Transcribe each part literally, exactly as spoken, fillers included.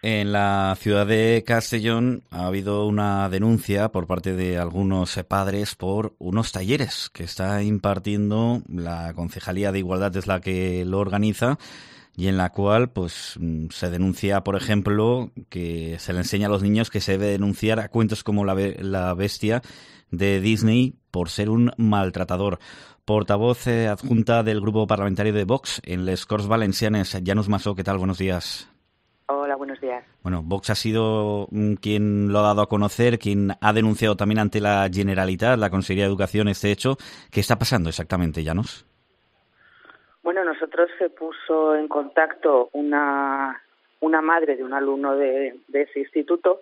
En la ciudad de Castellón ha habido una denuncia por parte de algunos padres por unos talleres que está impartiendo la Concejalía de Igualdad, es la que lo organiza, y en la cual pues se denuncia, por ejemplo, que se le enseña a los niños que se debe denunciar a cuentos como La, Be- la Bestia de Disney por ser un maltratador. Portavoz eh, adjunta del Grupo Parlamentario de Vox en les Corts Valencianes, Llanos Masó, ¿qué tal? Buenos días. Hola, buenos días. Bueno, Vox ha sido mm, quien lo ha dado a conocer, quien ha denunciado también ante la Generalitat, la Consejería de Educación, este hecho. ¿Qué está pasando exactamente, Llanos? Bueno, nosotros se puso en contacto una, una madre de un alumno de, de ese instituto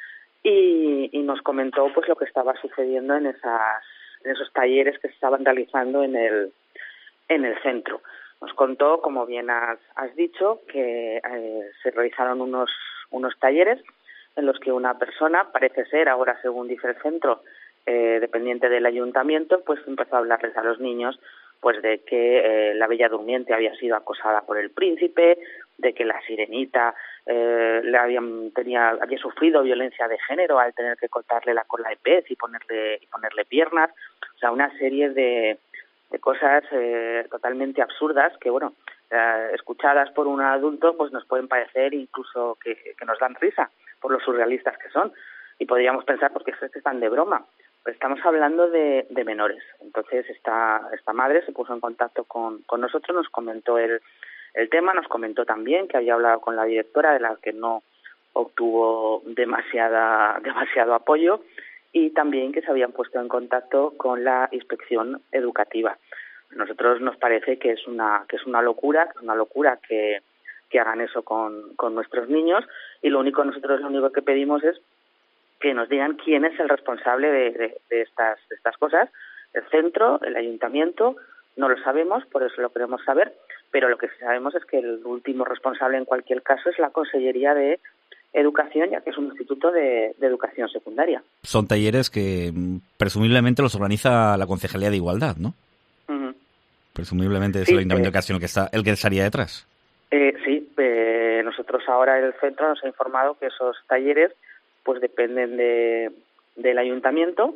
y, y nos comentó pues lo que estaba sucediendo en esas en esos talleres que se estaban realizando en el en el centro. Nos contó, como bien has, has dicho, que eh, se realizaron unos unos talleres en los que una persona, parece ser, ahora según dice el centro, eh, dependiente del ayuntamiento, pues empezó a hablarles a los niños pues de que eh, la Bella Durmiente había sido acosada por el príncipe, de que la Sirenita eh, le habían tenía había sufrido violencia de género al tener que cortarle la cola de pez y ponerle y ponerle piernas, o sea, una serie de de cosas eh, totalmente absurdas que, bueno, eh, escuchadas por un adulto, pues nos pueden parecer incluso que, que nos dan risa por lo surrealistas que son. Y podríamos pensar, porque es que están de broma. Pero estamos hablando de, de menores. Entonces, esta, esta madre se puso en contacto con, con nosotros, nos comentó el, el tema, nos comentó también que había hablado con la directora, de la que no obtuvo demasiada, demasiado apoyo, y también que se habían puesto en contacto con la inspección educativa. A nosotros nos parece que es una que es una locura, que es una locura que, que hagan eso con, con nuestros niños, y lo único nosotros lo único que pedimos es que nos digan quién es el responsable de, de, de estas de estas cosas. El centro, el ayuntamiento, no lo sabemos, por eso lo queremos saber, pero lo que sí sabemos es que el último responsable en cualquier caso es la Consellería de Educación, ya que es un instituto de, de educación secundaria. Son talleres que mm, presumiblemente los organiza la Concejalía de Igualdad, ¿no? Uh-huh. Presumiblemente es el Sí, Ayuntamiento eh, de Castellón el que está, el que estaría detrás. eh, sí eh, nosotros ahora el centro nos ha informado que esos talleres pues dependen de, del ayuntamiento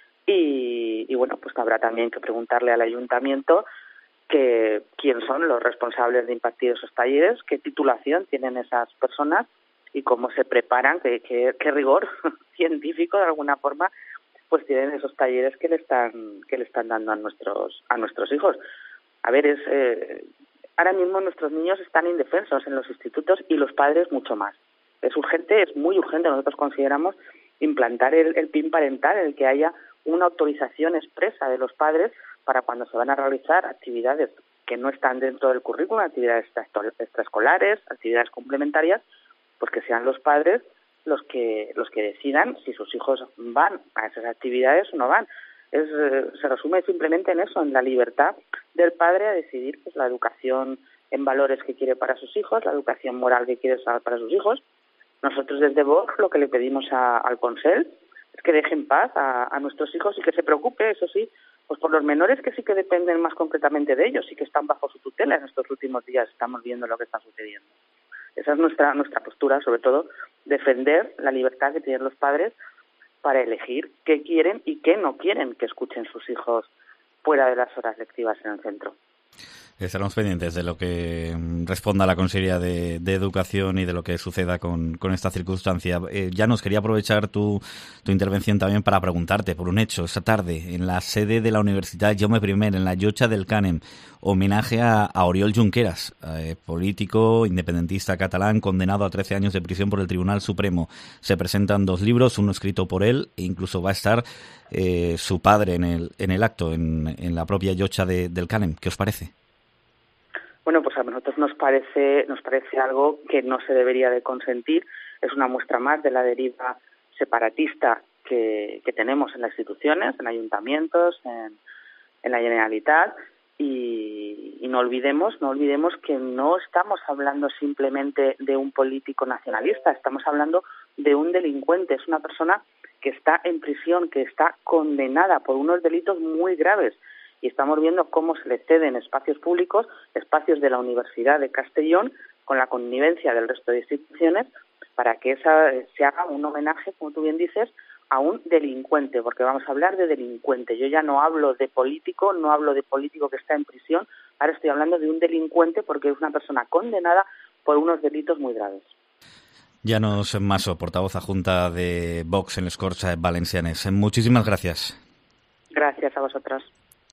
y, y bueno, pues habrá también que preguntarle al ayuntamiento que quién son los responsables de impartir esos talleres, qué titulación tienen esas personas y cómo se preparan, qué, qué, qué rigor científico de alguna forma pues tienen esos talleres que le están que le están dando a nuestros a nuestros hijos. A ver, es eh, ahora mismo nuestros niños están indefensos en los institutos y los padres mucho más. Es urgente, es muy urgente, nosotros consideramos implantar el, el P I N parental, en el que haya una autorización expresa de los padres para cuando se van a realizar actividades que no están dentro del currículum, actividades extraescolares, actividades complementarias, pues que sean los padres los que los que decidan si sus hijos van a esas actividades o no van. Es, eh, se resume simplemente en eso, en la libertad del padre a decidir pues la educación en valores que quiere para sus hijos, la educación moral que quiere para sus hijos. Nosotros desde Vox lo que le pedimos a, al Consell es que deje en paz a, a nuestros hijos y que se preocupe, eso sí, pues por los menores que sí que dependen más concretamente de ellos y que están bajo su tutela. En estos últimos días estamos viendo lo que está sucediendo. Esa es nuestra nuestra postura, sobre todo defender la libertad que tienen los padres para elegir qué quieren y qué no quieren que escuchen sus hijos fuera de las horas lectivas en el centro. Estaremos pendientes de lo que responda la Consejería de, de Educación y de lo que suceda con, con esta circunstancia. Eh, ya nos quería aprovechar tu, tu intervención también para preguntarte por un hecho. Esta tarde, en la sede de la Universidad Jaume primero, en la Llotja del Cànem, homenaje a, a Oriol Junqueras, eh, político independentista catalán condenado a trece años de prisión por el Tribunal Supremo. Se presentan dos libros, uno escrito por él e incluso va a estar eh, su padre en el, en el acto, en, en la propia Llotja de, del Cànem. ¿Qué os parece? Bueno, pues a nosotros nos parece nos parece algo que no se debería de consentir. Es una muestra más de la deriva separatista que, que tenemos en las instituciones, en ayuntamientos, en, en la Generalitat, y, y no olvidemos, no olvidemos que no estamos hablando simplemente de un político nacionalista, estamos hablando de un delincuente, es una persona que está en prisión, que está condenada por unos delitos muy graves. Y estamos viendo cómo se le ceden espacios públicos, espacios de la Universidad de Castellón, con la connivencia del resto de instituciones, para que esa se haga un homenaje, como tú bien dices, a un delincuente, porque vamos a hablar de delincuente. Yo ya no hablo de político, no hablo de político que está en prisión, ahora estoy hablando de un delincuente porque es una persona condenada por unos delitos muy graves. Llanos Maso, portavoz adjunta de Vox en les Corts Valencianes. Muchísimas gracias. Gracias a vosotros.